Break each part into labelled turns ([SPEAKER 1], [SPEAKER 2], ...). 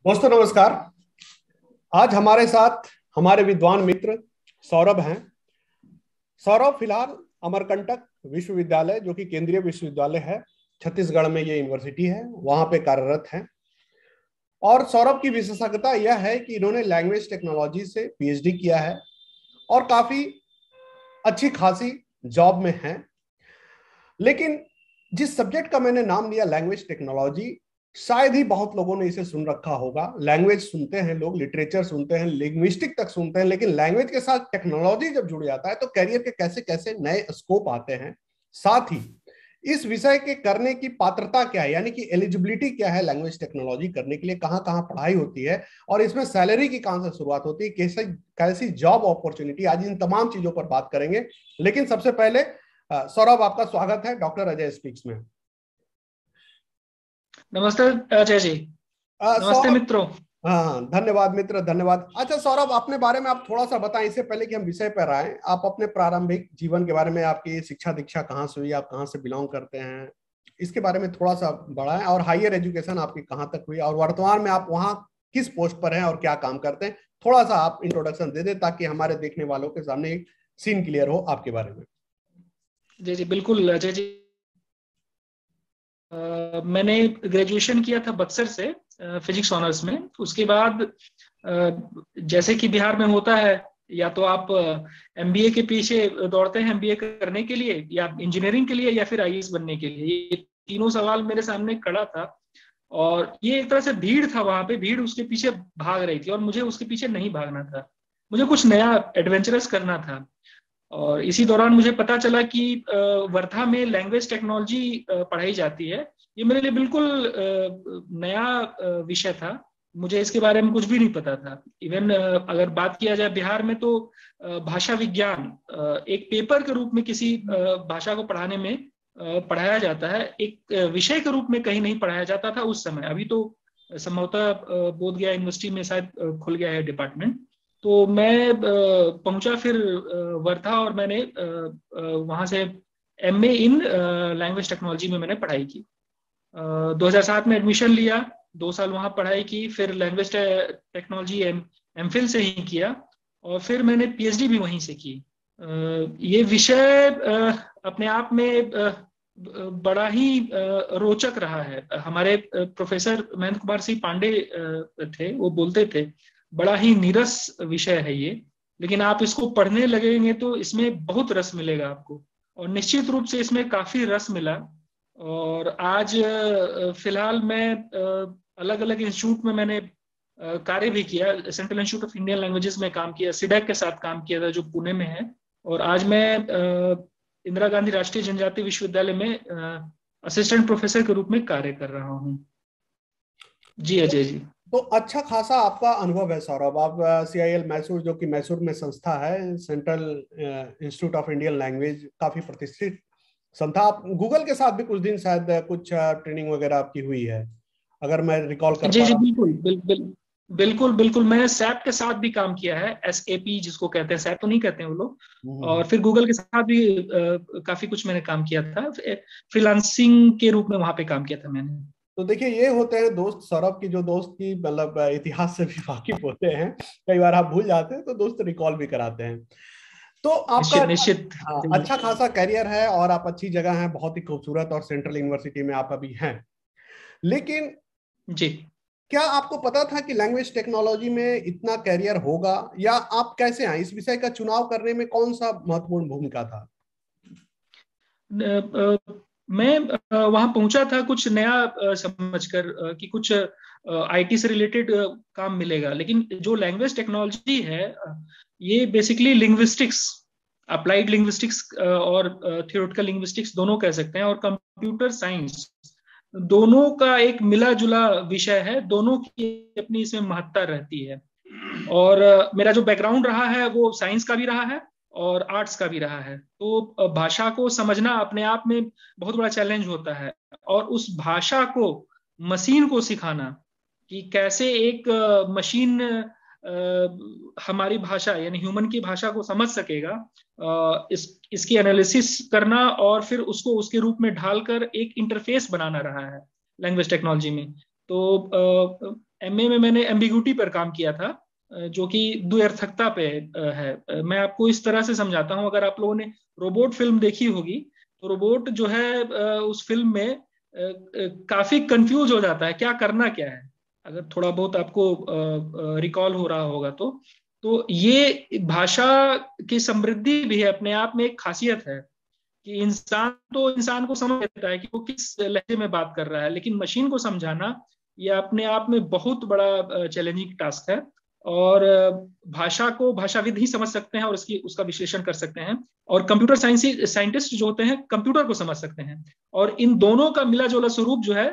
[SPEAKER 1] दोस्तों नमस्कार। आज हमारे साथ हमारे विद्वान मित्र सौरभ हैं। सौरभ फिलहाल अमरकंटक विश्वविद्यालय, जो कि केंद्रीय विश्वविद्यालय है, छत्तीसगढ़ में ये यूनिवर्सिटी है, वहां पे कार्यरत हैं। और सौरभ की विशेषज्ञता यह है कि इन्होंने लैंग्वेज टेक्नोलॉजी से पीएचडी किया है और काफी अच्छी खासी जॉब में हैं। लेकिन जिस सब्जेक्ट का मैंने नाम लिया लैंग्वेज टेक्नोलॉजी, शायद ही बहुत लोगों ने इसे सुन रखा होगा। लैंग्वेज सुनते हैं लोग, लिटरेचर सुनते हैं, लिंग्विस्टिक तक सुनते हैं, लेकिन लैंग्वेज के साथ टेक्नोलॉजी जब जुड़ जाता है तो करियर के कैसे कैसे नए स्कोप आते हैं। साथ ही इस विषय के करने की पात्रता क्या है, यानी कि एलिजिबिलिटी क्या है लैंग्वेज टेक्नोलॉजी करने के लिए, कहाँ कहाँ पढ़ाई होती है और इसमें सैलरी की कहाँ से शुरुआत होती है, कैसे कैसी जॉब अपॉर्चुनिटी, आज इन तमाम चीजों पर बात करेंगे। लेकिन सबसे पहले सौरभ, आपका स्वागत है डॉक्टर अजय स्पीक्स में।
[SPEAKER 2] नमस्ते अजय जी। नमस्ते
[SPEAKER 1] सौरभ,
[SPEAKER 2] मित्रों।
[SPEAKER 1] हाँ हाँ, धन्यवाद मित्र, धन्यवाद। अच्छा सौरभ, अपने बारे में आप थोड़ा सा बताएं, इससे पहले कि हम विषय पर आए। आप अपने प्रारंभिक जीवन के बारे में, आपकी शिक्षा दीक्षा कहाँ से हुई, आप कहाँ से बिलोंग करते हैं, इसके बारे में थोड़ा सा बढ़ाएं। और हायर एजुकेशन आपकी कहाँ तक हुई और वर्तमान में आप वहाँ किस पोस्ट पर हैं और क्या काम करते हैं, थोड़ा सा आप इंट्रोडक्शन दे दें ताकि हमारे देखने वालों के सामने एक सीन क्लियर हो आपके बारे में।
[SPEAKER 2] जी जी बिल्कुल अजय जी। मैंने ग्रेजुएशन किया था बक्सर से, फिजिक्स ऑनर्स में। उसके बाद जैसे कि बिहार में होता है, या तो आप एमबीए के पीछे दौड़ते हैं एमबीए करने के लिए, या इंजीनियरिंग के लिए, या फिर आईएएस बनने के लिए। ये तीनों सवाल मेरे सामने खड़ा था और ये एक तरह से भीड़ था, वहां पे भीड़ उसके पीछे भाग रही थी और मुझे उसके पीछे नहीं भागना था। मुझे कुछ नया एडवेंचरस करना था। और इसी दौरान मुझे पता चला कि वर्धा में लैंग्वेज टेक्नोलॉजी पढ़ाई जाती है। ये मेरे लिए बिल्कुल नया विषय था। मुझे इसके बारे में कुछ भी नहीं पता था। इवन अगर बात किया जाए बिहार में, तो भाषा विज्ञान एक पेपर के रूप में किसी भाषा को पढ़ाने में पढ़ाया जाता है, एक विषय के रूप में कहीं नहीं पढ़ाया जाता था उस समय। अभी तो संभवतः बोध गया यूनिवर्सिटी में शायद खुल गया है डिपार्टमेंट। तो मैं पहुंचा फिर वर्धा, और मैंने वहां से एमए इन लैंग्वेज टेक्नोलॉजी में मैंने पढ़ाई की। 2007 में एडमिशन लिया, 2 साल वहां पढ़ाई की, फिर लैंग्वेज टेक्नोलॉजी एमफिल से ही किया, और फिर मैंने पीएचडी भी वहीं से की। ये विषय अपने आप में बड़ा ही रोचक रहा है। हमारे प्रोफेसर महेंद्र कुमार सिंह पांडे थे, वो बोलते थे बड़ा ही नीरस विषय है ये, लेकिन आप इसको पढ़ने लगेंगे तो इसमें बहुत रस मिलेगा आपको। और निश्चित रूप से इसमें काफी रस मिला। और आज फिलहाल मैं अलग अलग इंस्टीट्यूट में मैंने कार्य भी किया। Central institute of Indian languages में काम किया, सिडैक के साथ काम किया था जो पुणे में है। और आज मैं इंदिरा गांधी राष्ट्रीय जनजातीय विश्वविद्यालय में असिस्टेंट प्रोफेसर के रूप में कार्य कर रहा हूँ। जी अजय जी।
[SPEAKER 1] तो अच्छा खासा आपका अनुभव है सौरभ। आप सीआईएल मैसूर, जो कि मैसूर में संस्था है, central institute of Indian language, काफी प्रतिष्ठित संस्था। आप गूगल के साथ भी कुछ दिन शायद कुछ ट्रेनिंग वगैरह आपकी हुई है, अगर मैं रिकॉल कर
[SPEAKER 2] जी
[SPEAKER 1] पा
[SPEAKER 2] जी
[SPEAKER 1] रहा
[SPEAKER 2] बिल्कुल बिल्कुल बिल्कुल। मैंने सैप के साथ भी काम किया है, एसएपी जिसको कहते हैं, सैप तो नहीं कहते हैं वो लोग।
[SPEAKER 1] हूँ।
[SPEAKER 2] और फिर गूगल के साथ भी काफी कुछ मैंने काम किया था, फ्रीलांसिंग के रूप में वहां पे काम किया था मैंने।
[SPEAKER 1] तो देखिए, ये होते हैं दोस्त सौरभ की, जो दोस्त की मतलब इतिहास से भी वाकिफ होते हैं। कई बार आप भूल जाते हैं तो दोस्त रिकॉल भी कराते हैं। तो आपका
[SPEAKER 2] निश्चित निश्चित।
[SPEAKER 1] हाँ, अच्छा खासा करियर है और आप अच्छी जगह हैं, बहुत ही खूबसूरत और सेंट्रल यूनिवर्सिटी में आप अभी हैं। लेकिन
[SPEAKER 2] जी।
[SPEAKER 1] क्या आपको पता था कि लैंग्वेज टेक्नोलॉजी में इतना करियर होगा, या आप कैसे आए इस विषय का चुनाव करने में, कौन सा महत्वपूर्ण भूमिका था?
[SPEAKER 2] मैं वहां पहुंचा था कुछ नया समझकर कि कुछ आईटी से रिलेटेड काम मिलेगा। लेकिन जो लैंग्वेज टेक्नोलॉजी है, ये बेसिकली लिंग्विस्टिक्स, अप्लाइड लिंग्विस्टिक्स और थियोरेटिकल लिंग्विस्टिक्स दोनों कह सकते हैं, और कंप्यूटर साइंस, दोनों का एक मिला जुला विषय है। दोनों की अपनी इसमें महत्ता रहती है। और मेरा जो बैकग्राउंड रहा है वो साइंस का भी रहा है और आर्ट्स का भी रहा है। तो भाषा को समझना अपने आप में बहुत बड़ा चैलेंज होता है, और उस भाषा को मशीन को सिखाना कि कैसे एक मशीन हमारी भाषा यानी ह्यूमन की भाषा को समझ सकेगा, इसकी एनालिसिस करना और फिर उसको उसके रूप में ढालकर एक इंटरफेस बनाना रहा है लैंग्वेज टेक्नोलॉजी में। तो एमए में मैंने एम्बिग्यूटी पर काम किया था, जो कि द्व्यर्थकता पे है। मैं आपको इस तरह से समझाता हूँ, अगर आप लोगों ने रोबोट फिल्म देखी होगी तो रोबोट जो है उस फिल्म में काफी कंफ्यूज हो जाता है, क्या करना क्या है, अगर थोड़ा बहुत आपको रिकॉल हो रहा होगा तो ये भाषा की समृद्धि भी है अपने आप में, एक खासियत है कि इंसान तो इंसान को समझ लेता है कि वो किस लहजे में बात कर रहा है, लेकिन मशीन को समझाना ये अपने आप में बहुत बड़ा चैलेंजिंग टास्क है। और भाषा को भाषाविद ही समझ सकते हैं और उसका विश्लेषण कर सकते हैं, और कंप्यूटर साइंटिस्ट जो होते हैं कंप्यूटर को समझ सकते हैं। और इन दोनों का मिला जुला स्वरूप जो है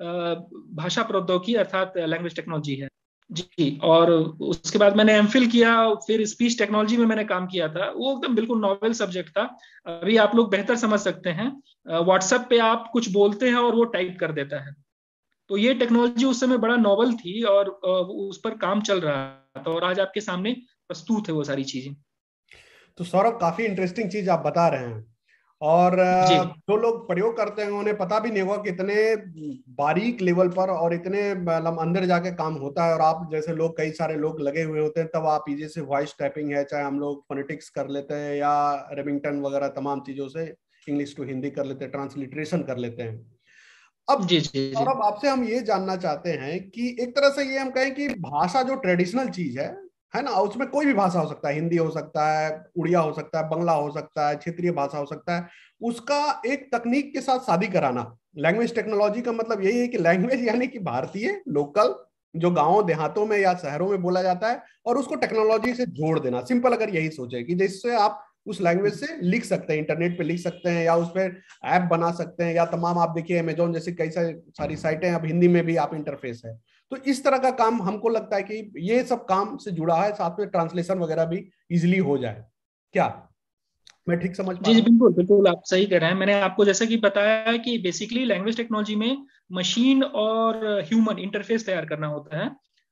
[SPEAKER 2] भाषा प्रौद्योगिकी अर्थात लैंग्वेज टेक्नोलॉजी है जी। और उसके बाद मैंने एमफिल किया, फिर स्पीच टेक्नोलॉजी में मैंने काम किया था, वो एकदम बिल्कुल नॉवेल सब्जेक्ट था। अभी आप लोग बेहतर समझ सकते हैं, व्हाट्सएप पे आप कुछ बोलते हैं और वो टाइप कर देता है, तो ये टेक्नोलॉजी उस समय बड़ा नॉवल थी और उस पर काम चल रहा था, और आज आपके सामने प्रस्तुत है वो सारी चीजें।
[SPEAKER 1] तो सौरभ, काफी इंटरेस्टिंग चीज आप बता रहे हैं, और
[SPEAKER 2] जी
[SPEAKER 1] जो लोग प्रयोग करते हैं उन्हें पता भी नहीं होगा कि इतने बारीक लेवल पर और इतने मतलब अंदर जाके काम होता है। और आप जैसे लोग, कई सारे लोग लगे हुए होते हैं, तब आप इजी से वॉइस टाइपिंग है, चाहे हम लोग फोनेटिक्स कर लेते हैं या रेमिंगटन वगैरह तमाम चीजों से इंग्लिश टू हिंदी कर लेते हैं, ट्रांसलिटरेशन कर लेते हैं। अब
[SPEAKER 2] जी जी जी
[SPEAKER 1] सौरभ, आपसे हम ये जानना चाहते हैं कि एक तरह से ये हम कहें कि भाषा जो ट्रेडिशनल चीज है ना, उसमें कोई भी भाषा हो सकता है, हिंदी हो सकता है, उड़िया हो सकता है, बंगला हो सकता है, क्षेत्रीय भाषा हो सकता है, उसका एक तकनीक के साथ शादी कराना। लैंग्वेज टेक्नोलॉजी का मतलब यही है कि लैंग्वेज यानी कि भारतीय लोकल, जो गांवों देहातों में या शहरों में बोला जाता है, और उसको टेक्नोलॉजी से जोड़ देना। सिंपल अगर यही सोचे कि जिससे आप उस लैंग्वेज से लिख सकते हैं, इंटरनेट पे लिख सकते हैं, या उस पर ऐप बना सकते हैं, या तमाम आप देखिए अमेजोन जैसी कई सारी साइटें, अब हिंदी में भी आप इंटरफेस है। तो इस तरह का काम हमको लगता है कि ये सब काम से जुड़ा है, साथ में ट्रांसलेशन वगैरह भी इजिली हो जाए। क्या मैं ठीक समझ पा
[SPEAKER 2] जी
[SPEAKER 1] रहा
[SPEAKER 2] जी,
[SPEAKER 1] हूँ?
[SPEAKER 2] बिल्कुल बिल्कुल आप सही कह रहे हैं। मैंने आपको जैसा कि बताया कि बेसिकली लैंग्वेज टेक्नोलॉजी में मशीन और ह्यूमन इंटरफेस तैयार करना होता है।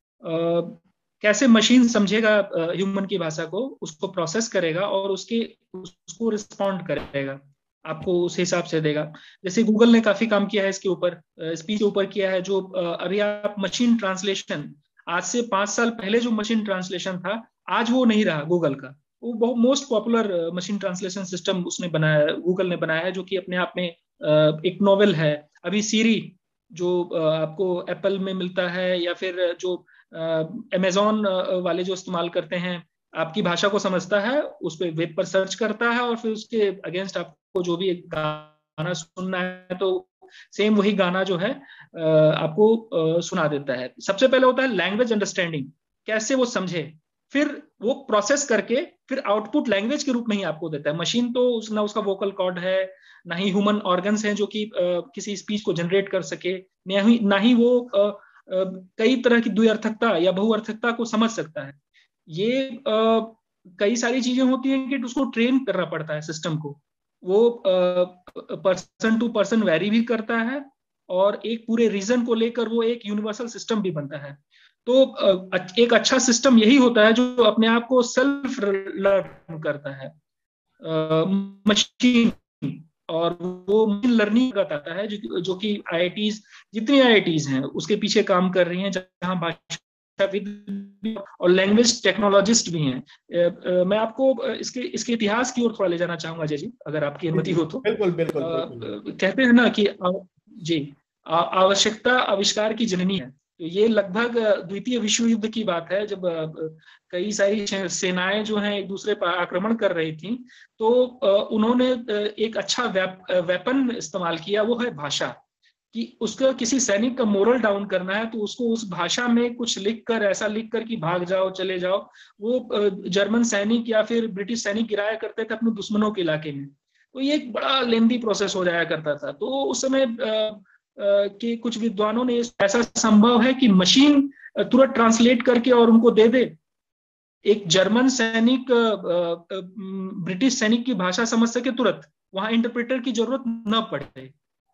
[SPEAKER 2] कैसे मशीन समझेगा ह्यूमन की भाषा को, उसको प्रोसेस करेगा और उसको रिस्पॉन्ड करेगा, आपको उस हिसाब से देगा। जैसे गूगल ने काफी काम किया है इसके ऊपर, स्पीच के ऊपर किया है। जो अभी आप मशीन ट्रांसलेशन, आज से 5 साल पहले जो मशीन ट्रांसलेशन था, आज वो नहीं रहा गूगल का। वो बहुत most popular machine translation system उसने बनाया, गूगल ने बनाया है, जो कि अपने आप में एक नॉवेल है। अभी सीरी जो आपको एप्पल में मिलता है, या फिर जो अमेजोन वाले जो इस्तेमाल करते हैं, आपकी भाषा को समझता है, उस पर वेब पर सर्च करता है, और फिर उसके अगेंस्ट आपको जो भी गाना सुनना है तो सेम वही गाना जो है आपको सुना देता है। सबसे पहले होता है लैंग्वेज अंडरस्टैंडिंग, कैसे वो समझे, फिर वो प्रोसेस करके फिर आउटपुट लैंग्वेज के रूप में ही आपको देता है। मशीन तो ना उसका वोकल कॉर्ड है, ना ही ह्यूमन ऑर्गन्स हैं जो कि किसी स्पीच को जनरेट कर सके, ना ही वो कई तरह की द्व्यर्थकता या बहुअर्थकता को समझ सकता है। ये कई सारी चीजें होती हैं कि उसको ट्रेन करना पड़ता है सिस्टम को। वो पर्सन टू पर्सन वेरी भी करता है, और एक पूरे रीजन को लेकर वो एक यूनिवर्सल सिस्टम भी बनता है। तो एक अच्छा सिस्टम यही होता है जो अपने आप को सेल्फ लर्न करता है, मशीन। और वो मशीन लर्निंग का आता है जो कि आईआईटीज, जितनी आईआईटीज हैं उसके पीछे काम कर रही हैं, जहां भाषाविद और लैंग्वेज टेक्नोलॉजिस्ट भी हैं। मैं आपको इसके इतिहास की ओर थोड़ा ले जाना चाहूंगा अजय जी, अगर आपकी अनुमति हो तो।
[SPEAKER 1] बिल्कुल बिल्कुल बिल्कुल।
[SPEAKER 2] कहते हैं ना कि जी, आवश्यकता आविष्कार की जननी है। तो ये लगभग द्वितीय विश्व युद्ध की बात है, जब कई सारी सेनाएं जो हैं एक दूसरे पर आक्रमण कर रही थी, तो उन्होंने एक अच्छा वेपन इस्तेमाल किया, वो है भाषा। कि उसका किसी सैनिक का मोरल डाउन करना है तो उसको उस भाषा में कुछ लिखकर, ऐसा लिखकर कि भाग जाओ, चले जाओ। वो जर्मन सैनिक या फिर ब्रिटिश सैनिक गिराया करते थे अपने दुश्मनों के इलाके में। तो ये एक बड़ा लेंदी प्रोसेस हो जाया करता था। तो उस समय के कुछ विद्वानों ने, ऐसा संभव है कि मशीन तुरंत ट्रांसलेट करके और उनको दे दे, एक जर्मन सैनिक ब्रिटिश सैनिक की भाषा समझ सके तुरंत, वहां इंटरप्रेटर की जरूरत न पड़े।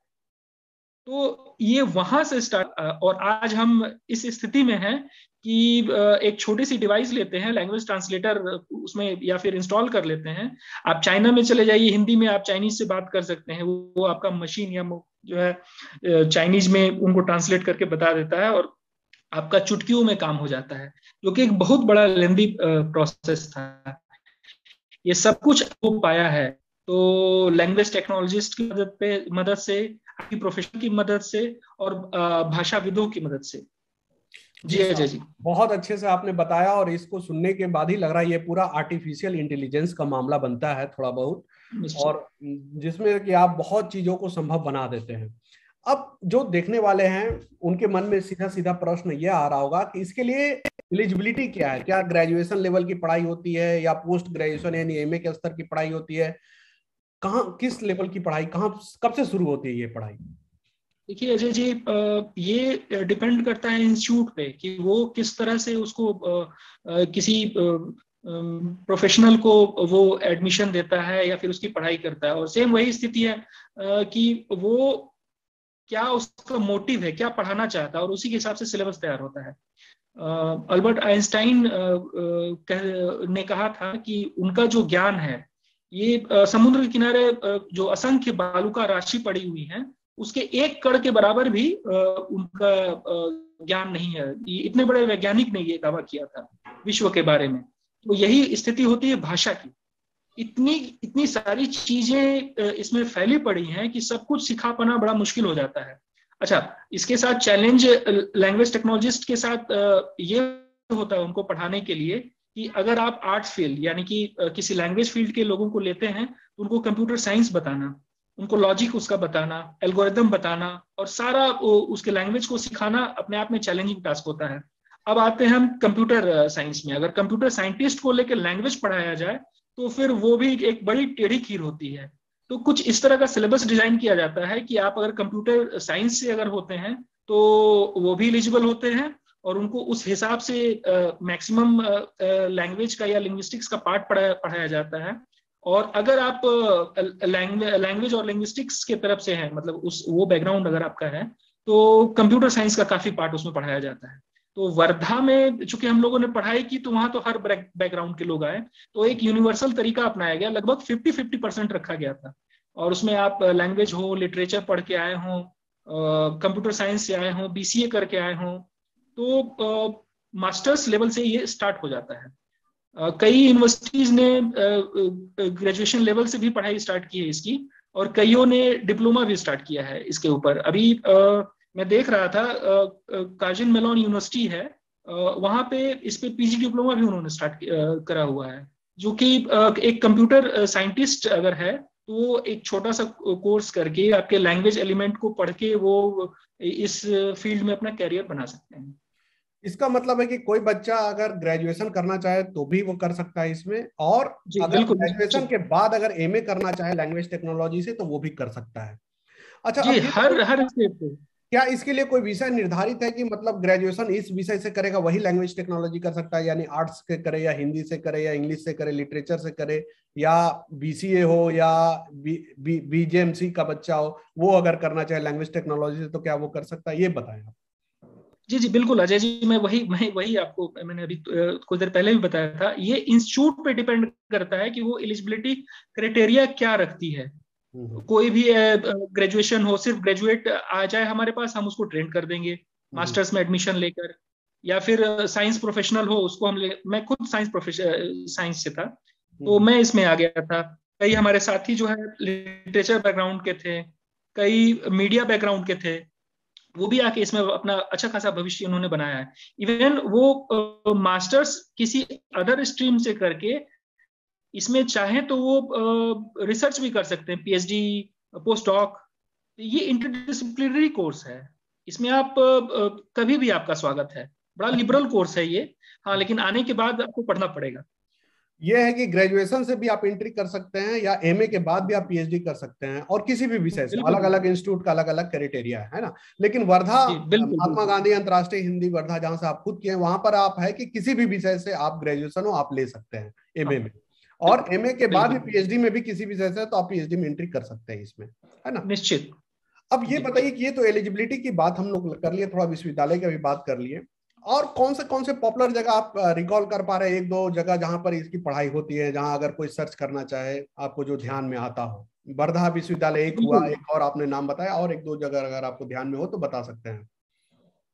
[SPEAKER 2] तो ये वहां से स्टार्ट, और आज हम इस स्थिति में हैं कि एक छोटी सी डिवाइस लेते हैं, लैंग्वेज ट्रांसलेटर उसमें या फिर इंस्टॉल कर लेते हैं। आप चाइना में चले जाइए, हिंदी में आप चाइनीज से बात कर सकते हैं, वो आपका मशीन या जो है चाइनीज में उनको ट्रांसलेट करके बता देता है। और आपका चुटकियों में काम हो जाता है, जो कि एक बहुत बड़ा लेंदी प्रोसेस था। ये सब कुछ हो पाया है तो लैंग्वेज टेक्नोलॉजिस्ट की मदद से, आपकी प्रोफेशन की मदद से, और भाषाविदों की मदद से।
[SPEAKER 1] जी
[SPEAKER 2] जी अजय
[SPEAKER 1] साहब,
[SPEAKER 2] जी।
[SPEAKER 1] बहुत अच्छे से आपने बताया, और इसको सुनने के बाद ही लग रहा है ये पूरा आर्टिफिशियल इंटेलिजेंस का मामला बनता है थोड़ा बहुत,
[SPEAKER 2] निश्चित।
[SPEAKER 1] और जिसमें कि आप बहुत चीजों को संभव बना देते हैं। अब जो देखने वाले हैं उनके मन में सीधा सीधा प्रश्न ये आ रहा होगा कि इसके लिए एलिजिबिलिटी क्या है, क्या ग्रेजुएशन लेवल की पढ़ाई होती है या पोस्ट ग्रेजुएशन यानी एमए के स्तर की पढ़ाई होती है, कहाँ किस लेवल की पढ़ाई, कहाँ कब से शुरू होती है ये पढ़ाई?
[SPEAKER 2] देखिए अजय जी, ये डिपेंड करता है इंस्टीट्यूट पे कि वो किस तरह से उसको किसी प्रोफेशनल को वो एडमिशन देता है या फिर उसकी पढ़ाई करता है। और सेम वही स्थिति है कि वो क्या उसका मोटिव है, क्या पढ़ाना चाहता है, और उसी के हिसाब से सिलेबस तैयार होता है। अल्बर्ट आइंस्टाइन ने कहा था कि उनका जो ज्ञान है ये समुद्र के किनारे जो असंख्य बालू का राशि पड़ी हुई है उसके एक कण के बराबर भी उनका ज्ञान नहीं है। ये इतने बड़े वैज्ञानिक ने ये दावा किया था विश्व के बारे में। तो यही स्थिति होती है भाषा की। इतनी इतनी सारी चीजें इसमें फैली पड़ी हैं कि सब कुछ सिखा पाना बड़ा मुश्किल हो जाता है। अच्छा, इसके साथ चैलेंज लैंग्वेज टेक्नोलॉजिस्ट के साथ ये होता है उनको पढ़ाने के लिए कि अगर आप आर्ट्स फील्ड यानी कि किसी लैंग्वेज फील्ड के लोगों को लेते हैं तो उनको कंप्यूटर साइंस बताना, उनको लॉजिक उसका बताना, एल्गोरिदम बताना और सारा उसके लैंग्वेज को सिखाना अपने आप में चैलेंजिंग टास्क होता है। अब आते हैं हम कंप्यूटर साइंस में। अगर कंप्यूटर साइंटिस्ट को लेकर लैंग्वेज पढ़ाया जाए तो फिर वो भी एक बड़ी टेढ़ी खीर होती है। तो कुछ इस तरह का सिलेबस डिजाइन किया जाता है कि आप अगर कंप्यूटर साइंस से अगर होते हैं तो वो भी एलिजिबल होते हैं और उनको उस हिसाब से मैक्सिमम लैंग्वेज का या लिंग्विस्टिक्स का पार्ट पढ़ाया जाता है। और अगर आप लैंग्वेज और लिंग्विस्टिक्स के तरफ से हैं, मतलब उस वो बैकग्राउंड अगर आपका है, तो कंप्यूटर साइंस का काफी पार्ट उसमें पढ़ाया जाता है। तो वर्धा में चूंकि हम लोगों ने पढ़ाई की तो वहां तो हर बैकग्राउंड के लोग आए, तो एक यूनिवर्सल तरीका अपनाया गया, लगभग 50-50% रखा गया था। और उसमें आप लैंग्वेज हो, लिटरेचर पढ़ के आए हों, कंप्यूटर साइंस से आए हों, बीसीए करके आए हों, तो मास्टर्स लेवल से ये स्टार्ट हो जाता है। कई यूनिवर्सिटीज ने ग्रेजुएशन लेवल से भी पढ़ाई स्टार्ट की है इसकी, और कईयों ने डिप्लोमा भी स्टार्ट किया है इसके ऊपर। अभी मैं देख रहा था कार्जिन मेलॉन यूनिवर्सिटी है, वहां पे इस पे पीजी डिप्लोमा भी उन्होंने स्टार्ट करा हुआ है, जो कि एक कंप्यूटर साइंटिस्ट अगर है तो वो एक छोटा सा कोर्स करके आपके लैंग्वेज एलिमेंट को पढ़ के वो इस फील्ड में अपना कैरियर बना सकते हैं।
[SPEAKER 1] इसका मतलब है कि कोई बच्चा अगर ग्रेजुएशन करना चाहे तो भी वो कर सकता है इसमें, और
[SPEAKER 2] जी
[SPEAKER 1] अगर
[SPEAKER 2] बिल्कुल
[SPEAKER 1] ग्रेजुएशन
[SPEAKER 2] निश्चित।
[SPEAKER 1] के बाद अगर एमए करना चाहे लैंग्वेज टेक्नोलॉजी से तो वो भी कर सकता है। अच्छा,
[SPEAKER 2] जी
[SPEAKER 1] अब ये
[SPEAKER 2] हर
[SPEAKER 1] बताइए,
[SPEAKER 2] हर स्टेट पे।
[SPEAKER 1] क्या इसके लिए कोई विषय निर्धारित है कि मतलब ग्रेजुएशन इस विषय से करेगा वही लैंग्वेज टेक्नोलॉजी कर सकता है, यानी आर्ट्स से करे या हिंदी से करे या इंग्लिश से करे, लिटरेचर से करे, या बीसीए हो या बीजेएमसी का बच्चा हो, वो अगर करना चाहे लैंग्वेज टेक्नोलॉजी से तो क्या वो कर सकता है, ये बताएं आप।
[SPEAKER 2] जी जी बिल्कुल अजय जी, मैं वही आपको मैंने अभी कुछ देर पहले भी बताया था। ये इंस्टीट्यूट पे डिपेंड करता है कि वो एलिजिबिलिटी क्राइटेरिया क्या रखती है।
[SPEAKER 1] हम्म।
[SPEAKER 2] कोई भी ग्रेजुएशन हो, सिर्फ ग्रेजुएट आ जाए हमारे पास, हम उसको ट्रेन कर देंगे
[SPEAKER 1] हम्म।
[SPEAKER 2] मास्टर्स में एडमिशन लेकर। या फिर साइंस प्रोफेशनल हो उसको मैं खुद साइंस से था तो
[SPEAKER 1] हम्म।
[SPEAKER 2] मैं इसमें आ गया था। कई हमारे साथी जो है लिटरेचर बैकग्राउंड के थे, कई मीडिया बैकग्राउंड के थे, वो भी आके इसमें अपना अच्छा खासा भविष्य उन्होंने बनाया है। इवन वो मास्टर्स किसी अदर स्ट्रीम से करके इसमें चाहे तो वो रिसर्च भी कर सकते हैं, पीएचडी, पोस्ट डॉक। ये इंटरडिसिप्लिनरी कोर्स है, इसमें आप कभी भी आपका स्वागत है। बड़ा
[SPEAKER 1] अच्छा,
[SPEAKER 2] लिबरल कोर्स है ये। हाँ, लेकिन आने के बाद आपको पढ़ना पड़ेगा।
[SPEAKER 1] ये है कि ग्रेजुएशन से भी आप एंट्री कर सकते हैं या एमए के बाद भी आप पीएचडी कर सकते हैं, और किसी भी विषय से,
[SPEAKER 2] बिल्कुल
[SPEAKER 1] अलग अलग
[SPEAKER 2] बिल्कुल।
[SPEAKER 1] इंस्टीट्यूट का अलग अलग क्राइटेरिया है ना। लेकिन वर्धा,
[SPEAKER 2] जी बिल्कुल
[SPEAKER 1] महात्मा
[SPEAKER 2] बिल्कुल।
[SPEAKER 1] गांधी अंतर्राष्ट्रीय हिंदी वर्धा जहां से आप खुद किए हैं, वहां पर आप है कि किसी भी विषय से आप ग्रेजुएशन हो आप ले सकते हैं
[SPEAKER 2] हाँ
[SPEAKER 1] एमए में, और
[SPEAKER 2] बिल्कुल
[SPEAKER 1] एमए के बाद भी
[SPEAKER 2] बिल्कुल।
[SPEAKER 1] पीएचडी में भी किसी विषय से तो आप पीएचडी में एंट्री कर सकते हैं इसमें, है ना।
[SPEAKER 2] निश्चित।
[SPEAKER 1] अब ये
[SPEAKER 2] जी
[SPEAKER 1] बताइए कि ये तो एलिजिबिलिटी की बात हम लोग कर लिए, थोड़ा विश्वविद्यालय की भी बात कर लिए, और कौन से पॉपुलर जगह आप रिकॉल कर पा रहे हैं, एक दो जगह जहां पर इसकी पढ़ाई होती है, जहां अगर कोई सर्च करना चाहे आपको जो ध्यान में आता हो? वर्धा विश्वविद्यालय एक हुआ,
[SPEAKER 2] बिल्कुल।
[SPEAKER 1] एक और आपने नाम बताया, और एक दो जगह अगर आपको ध्यान में हो तो बता सकते हैं।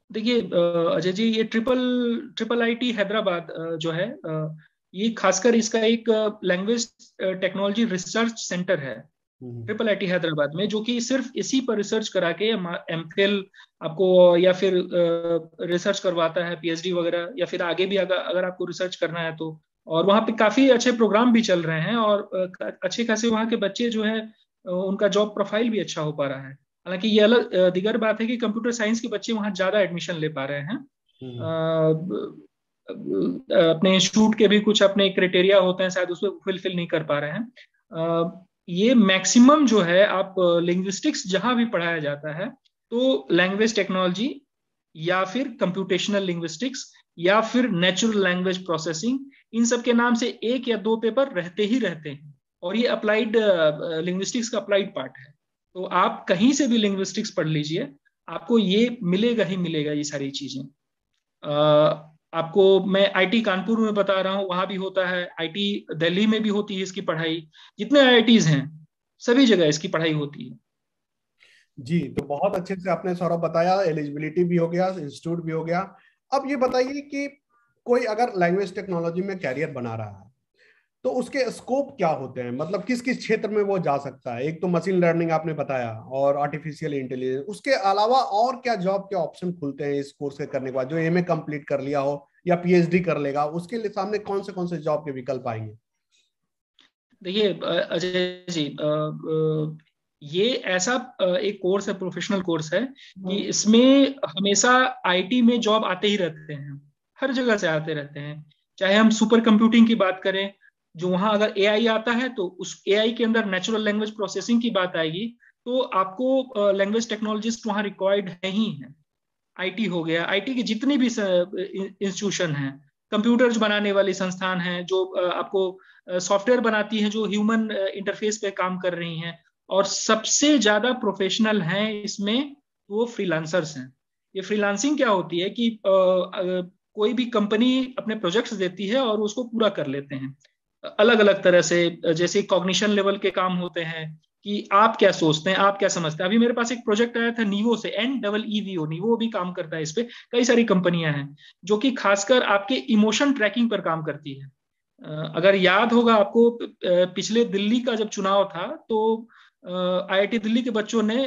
[SPEAKER 2] देखिए अजय जी, ये ट्रिपल आईटी हैदराबाद जो है, ये खासकर इसका एक लैंग्वेज टेक्नोलॉजी रिसर्च सेंटर है ट्रिपल आईटी हैदराबाद में, जो कि सिर्फ इसी पर रिसर्च करा के एमफिल आपको या फिर रिसर्च करवाता है, पीएचडी वगैरह, या फिर आगे भी अगर आपको रिसर्च करना है तो। और वहाँ पे काफी अच्छे प्रोग्राम भी चल रहे हैं, और अच्छे खासे वहाँ के बच्चे जो है उनका जॉब प्रोफाइल भी अच्छा हो पा रहा है। हालांकि ये अलग दिगर बात है कि कंप्यूटर साइंस के बच्चे वहाँ ज्यादा एडमिशन ले पा रहे हैं। अपने इंस्टीट्यूट के भी कुछ अपने क्राइटेरिया होते हैं, शायद उसमें फुलफिल नहीं कर पा रहे हैं। ये मैक्सिमम जो है, आप लिंग्विस्टिक्स जहां भी पढ़ाया जाता है तो लैंग्वेज टेक्नोलॉजी या फिर कंप्यूटेशनल लिंग्विस्टिक्स या फिर नेचुरल लैंग्वेज प्रोसेसिंग, इन सब के नाम से एक या दो पेपर रहते ही रहते हैं। और ये अप्लाइड लिंग्विस्टिक्स का अप्लाइड पार्ट है। तो आप कहीं से भी लिंग्विस्टिक्स पढ़ लीजिए, आपको ये मिलेगा ही मिलेगा, ये सारी चीजें। आपको मैं आईटी कानपुर में बता रहा हूँ, वहां भी होता है, आईटी दिल्ली में भी होती है इसकी पढ़ाई, जितने आईआईटीज हैं सभी जगह इसकी पढ़ाई होती है।
[SPEAKER 1] जी, तो बहुत अच्छे से आपने सौरभ बताया, एलिजिबिलिटी भी हो गया, इंस्टीट्यूट भी हो गया। अब ये बताइए कि कोई अगर लैंग्वेज टेक्नोलॉजी में कैरियर बना रहा है तो उसके स्कोप क्या होते हैं, मतलब किस किस क्षेत्र में वो जा सकता है? एक तो मशीन लर्निंग आपने बताया और आर्टिफिशियल इंटेलिजेंस, उसके अलावा और क्या जॉब के ऑप्शन खुलते हैं इस कोर्स के करने के बाद? जो एमए कंप्लीट कर लिया हो या पीएचडी कर लेगा, उसके लिए सामने कौन से जॉब के विकल्प आएंगे?
[SPEAKER 2] देखिए अजय जी, ये ऐसा एक कोर्स है, प्रोफेशनल कोर्स है, कि इसमें हमेशा आईटी में जॉब आते ही रहते हैं, हर जगह से आते रहते हैं। चाहे हम सुपर कंप्यूटिंग की बात करें, जो वहां अगर एआई आता है तो उस एआई के अंदर नेचुरल लैंग्वेज प्रोसेसिंग की बात आएगी, तो आपको लैंग्वेज टेक्नोलॉजिस्ट वहां रिक्वायर्ड है ही है। आईटी हो गया, आईटी की जितनी भी इंस्टीट्यूशन हैं, कंप्यूटर्स बनाने वाली संस्थान हैं, जो आपको सॉफ्टवेयर बनाती हैं, जो ह्यूमन इंटरफेस पे काम कर रही हैं, और सबसे ज्यादा प्रोफेशनल हैं इसमें, वो फ्रीलांसर्स हैं। ये फ्रीलांसिंग क्या होती है कि कोई भी कंपनी अपने प्रोजेक्ट्स देती है और उसको पूरा कर लेते हैं अलग अलग तरह से। जैसे कॉग्निशन लेवल के काम होते हैं कि आप क्या सोचते हैं, आप क्या समझते हैं। अभी मेरे पास एक प्रोजेक्ट आया था नीवो से, NEEVO, नीवो भी काम करता है इस पे। कई सारी कंपनियां हैं जो कि खासकर आपके इमोशन ट्रैकिंग पर काम करती है। अगर याद होगा आपको, पिछले दिल्ली का जब चुनाव था तो आईआईटी दिल्ली के बच्चों ने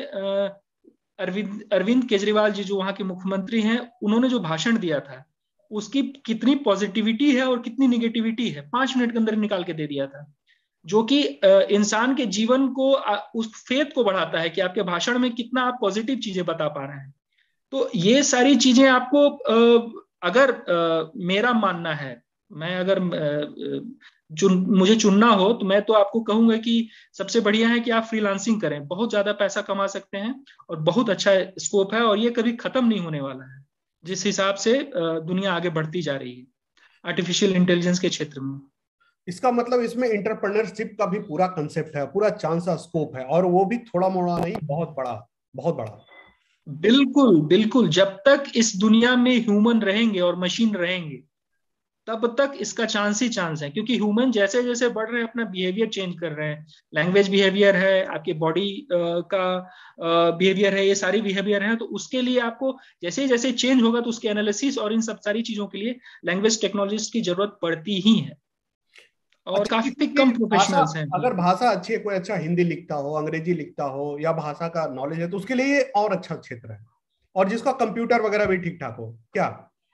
[SPEAKER 2] अरविंद केजरीवाल जी, जो वहां के मुख्यमंत्री हैं, उन्होंने जो भाषण दिया था उसकी कितनी पॉजिटिविटी है और कितनी निगेटिविटी है, 5 मिनट के अंदर निकाल के दे दिया था। जो कि इंसान के जीवन को, उस फेथ को बढ़ाता है कि आपके भाषण में कितना आप पॉजिटिव चीजें बता पा रहे हैं। तो ये सारी चीजें आपको, अगर मेरा मानना है, मैं अगर मुझे चुनना हो तो मैं तो आपको कहूंगा कि सबसे बढ़िया है कि आप फ्रीलांसिंग करें, बहुत ज्यादा पैसा कमा सकते हैं और बहुत अच्छा स्कोप है, और ये कभी खत्म नहीं होने वाला है जिस हिसाब से दुनिया आगे बढ़ती जा रही है आर्टिफिशियल इंटेलिजेंस के क्षेत्र में।
[SPEAKER 1] इसका मतलब इसमें इंटरप्रेन्योरशिप का भी पूरा कंसेप्ट है, पूरा चांस का स्कोप है, और वो भी थोड़ा मोड़ा नहीं, बहुत बड़ा, बहुत बड़ा।
[SPEAKER 2] बिल्कुल बिल्कुल, जब तक इस दुनिया में ह्यूमन रहेंगे और मशीन रहेंगे तब तक इसका चांस ही चांस है, क्योंकि ह्यूमन जैसे जैसे बढ़ रहे हैं अपना बिहेवियर चेंज कर रहे हैं। लैंग्वेज बिहेवियर है, आपके बॉडी का बिहेवियर है, ये सारी बिहेवियर है। तो उसके लिए आपको जैसे जैसे चेंज होगा तो उसके एनालिसिस और इन सब सारी चीजों के लिए लैंग्वेज टेक्नोलॉजिस्ट की जरूरत पड़ती ही है, और
[SPEAKER 1] अच्छा,
[SPEAKER 2] काफी
[SPEAKER 1] किसी
[SPEAKER 2] कम
[SPEAKER 1] की भाषा,
[SPEAKER 2] प्रोफेशनल्स हैं।
[SPEAKER 1] अगर भाषा अच्छी है, कोई अच्छा हिंदी लिखता हो, अंग्रेजी लिखता हो, या भाषा का नॉलेज है, तो उसके लिए ये और अच्छा क्षेत्र है, और जिसका कंप्यूटर वगैरह भी ठीक ठाक हो क्या?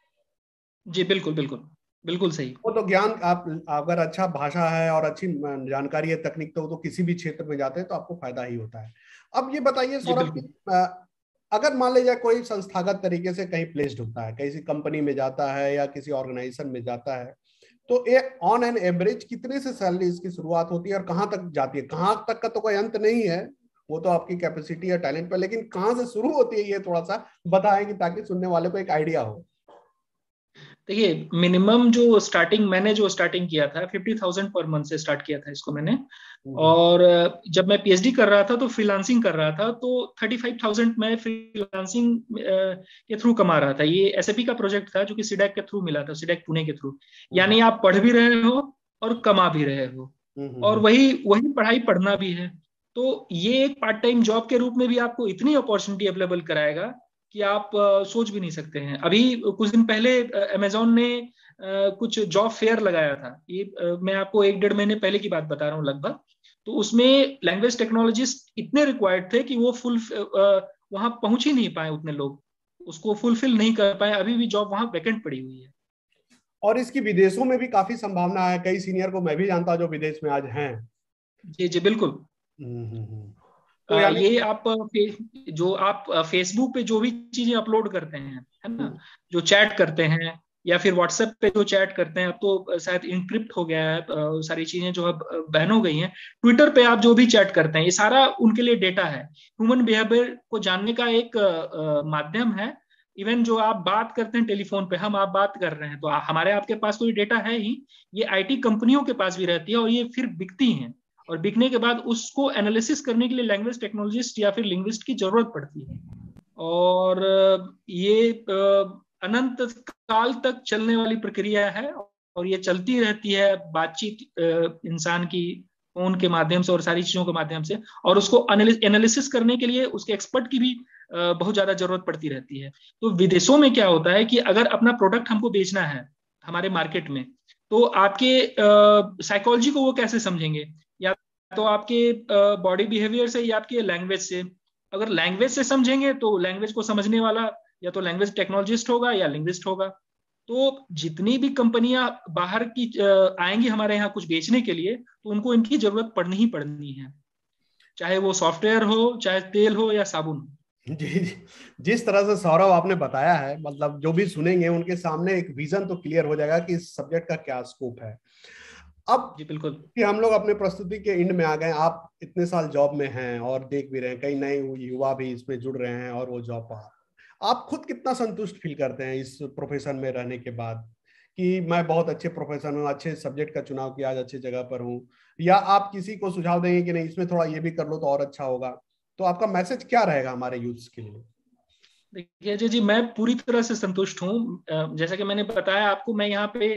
[SPEAKER 2] जी बिल्कुल बिल्कुल, बिल्कुल सही।
[SPEAKER 1] वो तो ज्ञान, आप अगर अच्छा भाषा है और अच्छी जानकारी है, तकनीक, तो किसी भी क्षेत्र में जाते हैं तो आपको फायदा ही होता है। अब ये बताइए
[SPEAKER 2] जी
[SPEAKER 1] सौरभ
[SPEAKER 2] बिल्कुल।
[SPEAKER 1] कि अगर मान लीजिए कोई संस्थागत तरीके से कहीं प्लेस्ड होता है, किसी कंपनी में जाता है या किसी ऑर्गेनाइजेशन में जाता है, तो एक ऑन एन एवरेज कितने से सैलरी इसकी शुरुआत होती है और कहाँ तक जाती है? कहाँ तक का तो कोई अंत नहीं है, वो तो आपकी कैपेसिटी या टैलेंट पर, लेकिन कहाँ से शुरू होती है ये थोड़ा सा बताएंगे ताकि सुनने वाले को एक आइडिया हो।
[SPEAKER 2] देखिए मिनिमम जो स्टार्टिंग, मैंने जो स्टार्टिंग किया था 50,000 पर मंथ से स्टार्ट किया था इसको मैंने। और जब मैं पीएचडी कर रहा था तो फ्रीलांसिंग कर रहा था, तो 35,000 मैं फ्रीलांसिंग के थ्रू कमा रहा था। ये एसएपी का प्रोजेक्ट था जो कि सीडैक के थ्रू मिला था, सीडैक पुणे के थ्रू। यानी आप पढ़ भी रहे हो और कमा भी रहे हो, और वही वही पढ़ाई पढ़ना भी है। तो ये एक पार्ट टाइम जॉब के रूप में भी आपको इतनी अपॉर्चुनिटी अवेलेबल कराएगा कि आप सोच भी नहीं सकते हैं। अभी कुछ दिन पहले अमेजोन ने कुछ जॉब फेयर लगाया था, ये मैं आपको 1-1.5 महीने पहले की बात बता रहा हूँ लगभग। तो उसमें लैंग्वेज टेक्नोलॉजिस्ट इतने रिक्वायर्ड थे कि वो वहां पहुंच ही नहीं पाए, उतने लोग उसको फुलफिल नहीं कर पाए, अभी भी जॉब वहां वैकेंट पड़ी हुई है।
[SPEAKER 1] और इसकी विदेशों में भी काफी संभावना है, कई सीनियर को मैं भी जानता हूं जो विदेश में आज हैं।
[SPEAKER 2] जी जी बिल्कुल।
[SPEAKER 1] तो यानी
[SPEAKER 2] ये आप जो आप फेसबुक पे जो भी चीजें अपलोड करते हैं, है ना, जो चैट करते हैं या फिर व्हाट्सएप पे जो चैट करते हैं, अब तो शायद इनक्रिप्ट हो गया है, सारी चीजें जो अब बैन हो गई हैं। ट्विटर पे आप जो भी चैट करते हैं, ये सारा उनके लिए डेटा है, ह्यूमन बिहेवियर को जानने का एक माध्यम है। इवन जो आप बात करते हैं टेलीफोन पे, हम आप बात कर रहे हैं, तो हमारे आपके पास तो ये डेटा है ही, ये आईटी कंपनियों के पास भी रहती है और ये फिर बिकती हैं, और बिकने के बाद उसको एनालिसिस करने के लिए लैंग्वेज टेक्नोलॉजिस्ट या फिर लिंग्विस्ट की जरूरत पड़ती है। और ये अनंत काल तक चलने वाली प्रक्रिया है, और ये चलती रहती है, बातचीत इंसान की फोन के माध्यम से और सारी चीजों के माध्यम से, और उसको एनालिसिस करने के लिए उसके एक्सपर्ट की भी बहुत ज्यादा जरूरत पड़ती रहती है। तो विदेशों में क्या होता है कि अगर अपना प्रोडक्ट हमको बेचना है हमारे मार्केट में, तो आपके साइकोलॉजी को वो कैसे समझेंगे, या तो आपके बॉडी बिहेवियर से या आपके लैंग्वेज से। अगर लैंग्वेज से समझेंगे तो लैंग्वेज को समझने वाला या तो लैंग्वेज टेक्नोलॉजिस्ट होगा या लिंग्विस्ट होगा। तो जितनी भी कंपनियां बाहर की आएंगी हमारे यहाँ कुछ बेचने के लिए, तो उनको इनकी जरूरत पड़नी ही पड़नी है, चाहे वो सॉफ्टवेयर हो, चाहे तेल हो या साबुन हो।
[SPEAKER 1] जी, जिस तरह से सौरभ आपने बताया है, मतलब जो भी सुनेंगे उनके सामने एक विजन तो क्लियर हो जाएगा कि इस सब्जेक्ट का क्या स्कोप है। अब
[SPEAKER 2] जी बिल्कुल।
[SPEAKER 1] कि हम लोग अपने प्रस्तुति के एंड में आ गए, आप इतने साल जॉब में हैं और देख भी रहे हैं कई नए युवा भी इसमें जुड़ रहे हैं और वो जॉब पा, आप खुद कितना संतुष्ट फील करते हैं इस प्रोफेशन में रहने के बाद, कि मैं बहुत अच्छे प्रोफेशन हूँ, अच्छे सब्जेक्ट का चुनाव किया, आज अच्छी जगह पर हूँ, या आप किसी को सुझाव देंगे कि नहीं इसमें थोड़ा ये भी कर लो तो और अच्छा होगा? तो आपका मैसेज क्या रहेगा हमारे यूथ के लिए?
[SPEAKER 2] देखिए अजय जी, मैं पूरी तरह से संतुष्ट हूँ। जैसा कि मैंने बताया आपको, मैं यहाँ पे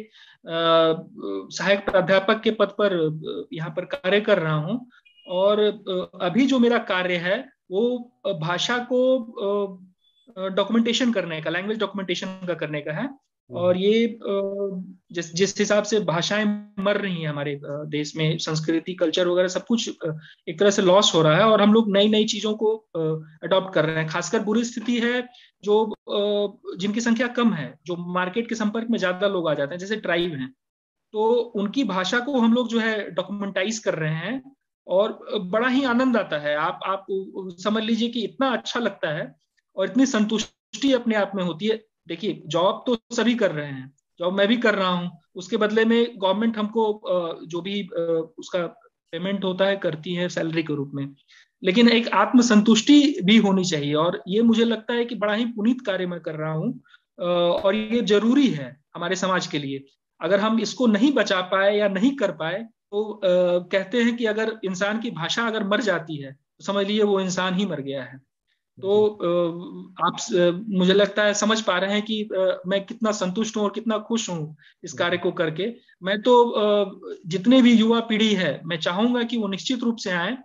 [SPEAKER 2] सहायक प्राध्यापक के पद पर यहाँ पर कार्य कर रहा हूँ, और अभी जो मेरा कार्य है वो भाषा को डॉक्यूमेंटेशन करने का, लैंग्वेज डॉक्यूमेंटेशन का करने का है। और ये जिस जिस हिसाब से भाषाएं मर रही हैं हमारे देश में, संस्कृति, कल्चर वगैरह सब कुछ एक तरह से लॉस हो रहा है, और हम लोग नई नई चीजों को अडॉप्ट कर रहे हैं। खासकर बुरी स्थिति है जो जिनकी संख्या कम है, जो मार्केट के संपर्क में ज्यादा लोग आ जाते हैं, जैसे ट्राइब हैं, तो उनकी भाषा को हम लोग जो है डॉक्यूमेंटाइज कर रहे हैं, और बड़ा ही आनंद आता है। आप समझ लीजिए कि इतना अच्छा लगता है और इतनी संतुष्टि अपने आप में होती है। देखिए जॉब तो सभी कर रहे हैं, जॉब मैं भी कर रहा हूँ, उसके बदले में गवर्नमेंट हमको जो भी उसका पेमेंट होता है करती है सैलरी के रूप में, लेकिन एक आत्मसंतुष्टि भी होनी चाहिए, और ये मुझे लगता है कि बड़ा ही पुनीत कार्य मैं कर रहा हूँ, और ये जरूरी है हमारे समाज के लिए। अगर हम इसको नहीं बचा पाए या नहीं कर पाए, तो कहते हैं कि अगर इंसान की भाषा अगर मर जाती है तो समझ लीजिए वो इंसान ही मर गया है। तो आप मुझे लगता है समझ पा रहे हैं कि मैं कितना संतुष्ट हूँ और कितना खुश हूँ इस कार्य को करके। मैं तो जितने भी युवा पीढ़ी है, मैं चाहूंगा कि वो निश्चित रूप से आए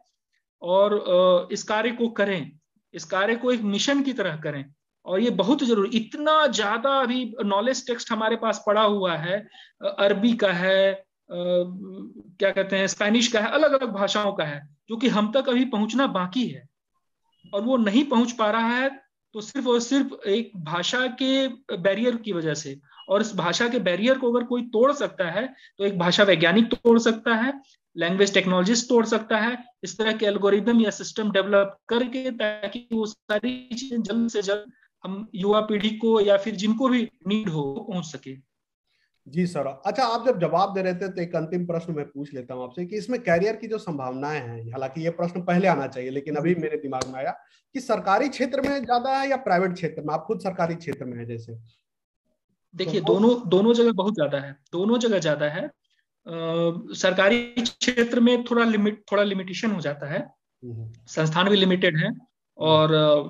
[SPEAKER 2] और इस कार्य को करें, इस कार्य को एक मिशन की तरह करें। और ये बहुत जरूरी, इतना ज्यादा अभी नॉलेज टेक्स्ट हमारे पास पड़ा हुआ है, अरबी का है, क्या कहते हैं, स्पेनिश का है, अलग अलग भाषाओं का है, जो कि हम तक अभी पहुंचना बाकी है, और वो नहीं पहुंच पा रहा है, तो सिर्फ और सिर्फ एक भाषा के बैरियर की वजह से। और इस भाषा के बैरियर को अगर कोई तोड़ सकता है, तो एक भाषा वैज्ञानिक तोड़ सकता है, लैंग्वेज टेक्नोलॉजिस्ट तोड़ सकता है, इस तरह के एल्गोरिदम या सिस्टम डेवलप करके, ताकि वो सारी चीजें जल्द से जल्द हम युवा पीढ़ी को या फिर जिनको भी नीड हो पहुंच सके।
[SPEAKER 1] जी सर, अच्छा आप जब जवाब दे रहे थे तो एक अंतिम प्रश्न मैं पूछ लेता हूं आपसे कि इसमें कैरियर की जो संभावनाएं हैं, हालांकि ये प्रश्न पहले आना चाहिए लेकिन अभी मेरे दिमाग में आया, कि सरकारी क्षेत्र में ज्यादा है या प्राइवेट क्षेत्र में? आप खुद सरकारी क्षेत्र में है जैसे।
[SPEAKER 2] देखिए
[SPEAKER 1] तो
[SPEAKER 2] दोनों जगह बहुत ज्यादा है, दोनों जगह ज्यादा है। सरकारी क्षेत्र में थोड़ा लिमिटेशन हो जाता है, संस्थान भी लिमिटेड है, और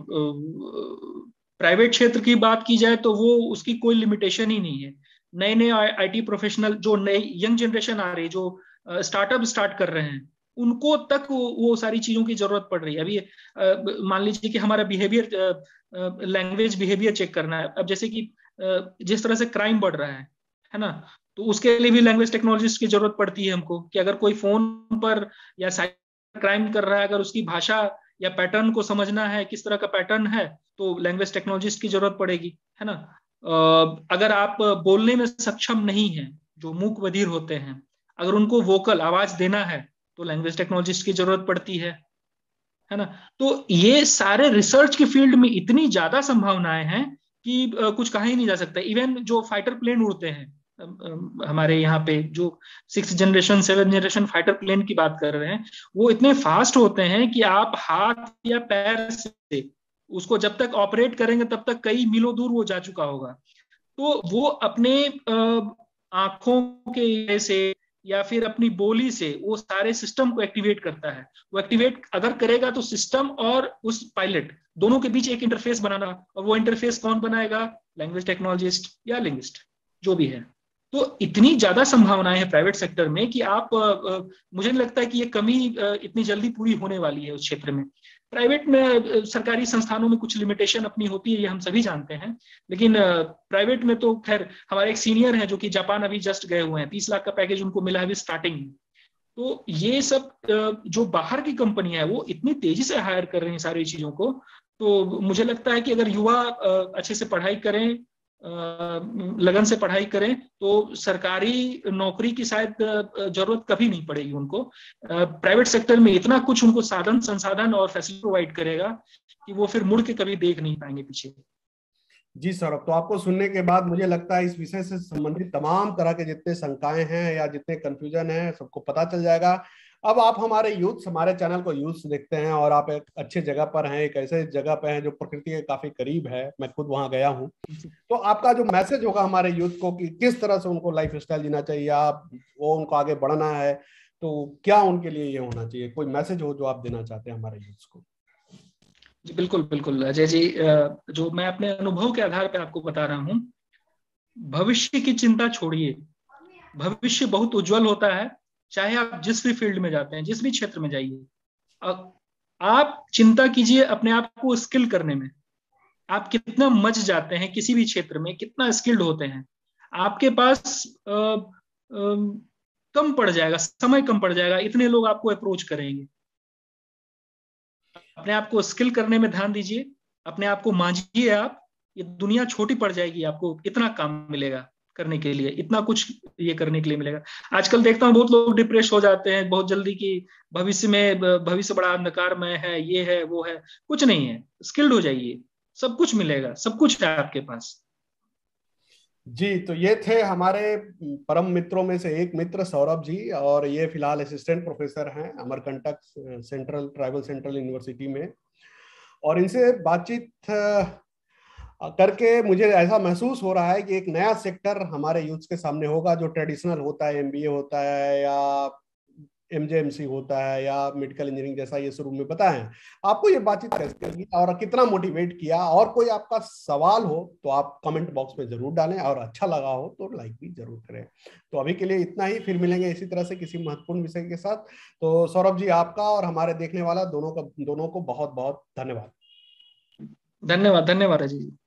[SPEAKER 2] प्राइवेट क्षेत्र की बात की जाए तो वो उसकी कोई लिमिटेशन ही नहीं है। नए नए आईटी प्रोफेशनल, जो नई यंग जनरेशन आ रही है, जो स्टार्टअप स्टार्ट कर रहे हैं, उनको तक वो सारी चीजों की जरूरत पड़ रही है। अभी मान लीजिए कि हमारा बिहेवियर, लैंग्वेज बिहेवियर चेक करना है। अब जैसे कि जिस तरह से क्राइम बढ़ रहा है ना, तो उसके लिए भी लैंग्वेज टेक्नोलॉजिस्ट की जरूरत पड़ती है हमको, कि अगर कोई फोन पर या साइबर क्राइम कर रहा है, अगर उसकी भाषा या पैटर्न को समझना है, किस तरह का पैटर्न है, तो लैंग्वेज टेक्नोलॉजिस्ट की जरूरत पड़ेगी, है ना। अगर आप बोलने में सक्षम नहीं है, जो मूक बधिर होते हैं, अगर उनको वोकल आवाज देना है, तो लैंग्वेज टेक्नोलॉजिस्ट की जरूरत पड़ती है ना। तो ये सारे रिसर्च की फील्ड में इतनी ज्यादा संभावनाएं हैं कि कुछ कहा ही नहीं जा सकता। इवन जो फाइटर प्लेन उड़ते हैं, हमारे यहाँ पे जो 6th generation 7th generation fighter plane की बात कर रहे हैं, वो इतने फास्ट होते हैं कि आप हाथ या पैर से उसको जब तक ऑपरेट करेंगे तब तक कई मीलों दूर वो जा चुका होगा। तो वो अपने आंखों के से या फिर अपनी बोली से वो सारे सिस्टम को एक्टिवेट करता है। वो एक्टिवेट अगर करेगा तो सिस्टम और उस पायलट दोनों के बीच एक इंटरफेस बनाना, और वो इंटरफेस कौन बनाएगा? लैंग्वेज टेक्नोलॉजिस्ट या लिंग्विस्ट, जो भी है। तो इतनी ज्यादा संभावनाएं हैं प्राइवेट सेक्टर में कि आप मुझे नहीं लगता है कि ये कमी इतनी जल्दी पूरी होने वाली है उस क्षेत्र में। प्राइवेट में सरकारी संस्थानों में कुछ लिमिटेशन अपनी होती है, ये हम सभी जानते हैं, लेकिन प्राइवेट में तो खैर, हमारे एक सीनियर है जो कि जापान अभी जस्ट गए हुए हैं, 30 लाख का पैकेज उनको मिला है अभी स्टार्टिंग में। तो ये सब जो बाहर की कंपनी है वो इतनी तेजी से हायर कर रही है सारी चीजों को। तो मुझे लगता है कि अगर युवा अच्छे से पढ़ाई करें, लगन से पढ़ाई करें, तो सरकारी नौकरी की शायद जरूरत कभी नहीं पड़ेगी उनको। प्राइवेट सेक्टर में इतना कुछ उनको साधन संसाधन और फैसिलिटी प्रोवाइड करेगा कि वो फिर मुड़ के कभी देख नहीं पाएंगे पीछे।
[SPEAKER 1] जी सौरभ, तो आपको सुनने के बाद मुझे लगता है इस विषय से संबंधित तमाम तरह के जितने शंकाएं हैं या जितने कंफ्यूजन हैं सबको पता चल जाएगा। अब आप हमारे यूथ, हमारे चैनल को यूथ देखते हैं और आप एक अच्छे जगह पर हैं, एक ऐसे जगह पर हैं जो प्रकृति के काफी करीब है, मैं खुद वहां गया हूं। तो आपका जो मैसेज होगा हमारे यूथ को कि किस तरह से उनको लाइफ स्टाइल जीना चाहिए, आप वो उनको आगे बढ़ना है, तो क्या उनके लिए ये होना चाहिए, कोई मैसेज हो जो आप देना चाहते हैं हमारे यूथ को?
[SPEAKER 2] जी बिल्कुल बिल्कुल अजय जी, जो मैं अपने अनुभव के आधार पर आपको बता रहा हूँ, भविष्य की चिंता छोड़िए। भविष्य बहुत उज्जवल होता है, चाहे आप जिस भी फील्ड में जाते हैं, जिस भी क्षेत्र में जाइए। आप चिंता कीजिए अपने आप को स्किल करने में। आप कितना मच जाते हैं किसी भी क्षेत्र में, कितना स्किल्ड होते हैं, आपके पास कम पड़ जाएगा, समय कम पड़ जाएगा, इतने लोग आपको अप्रोच करेंगे। अपने आप को स्किल करने में ध्यान दीजिए, अपने आप को मांझिए आप। ये दुनिया छोटी पड़ जाएगी, आपको इतना काम मिलेगा करने के लिए, इतना कुछ ये करने के लिए मिलेगा। आजकल देखता हूँ बहुत लोग डिप्रेस हो जाते हैं बहुत जल्दी कि भविष्य बड़ा अंधकारमय है, ये है वो है। कुछ नहीं है, स्किल्ड हो जाइए, सब कुछ मिलेगा, सब कुछ है आपके पास।
[SPEAKER 1] जी, तो ये थे हमारे परम मित्रों में से एक मित्र सौरभ जी, और ये फिलहाल असिस्टेंट प्रोफेसर हैं Amarkantak central tribal central university में। और इनसे बातचीत करके मुझे ऐसा महसूस हो रहा है कि एक नया सेक्टर हमारे यूथ के सामने होगा, जो ट्रेडिशनल होता है, एमबीए होता है या एमजेएमसी होता है या मेडिकल इंजीनियरिंग जैसा ये शुरू में बताएं। आपको ये बातचीत कैसे लगी और कितना मोटिवेट किया? और कोई आपका सवाल हो तो आप कमेंट बॉक्स में जरूर डालें, और अच्छा लगा हो तो लाइक भी जरूर करें। तो अभी के लिए इतना ही, फिर मिलेंगे इसी तरह से किसी महत्वपूर्ण विषय के साथ। तो सौरभ जी, आपका और हमारे देखने वाला दोनों को बहुत बहुत धन्यवाद।
[SPEAKER 2] धन्यवाद, धन्यवाद अजय जी।